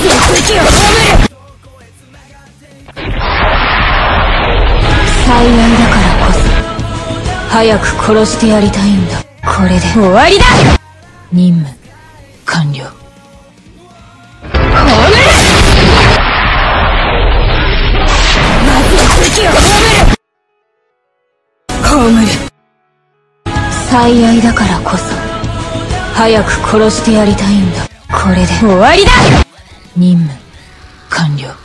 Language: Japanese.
敵を葬る。最愛だからこそ早く殺してやりたいんだ。これで終わりだ。任務完了。葬る。まずは敵を葬る。最愛だからこそ早く殺してやりたいんだ。これで終わりだ。任務完了。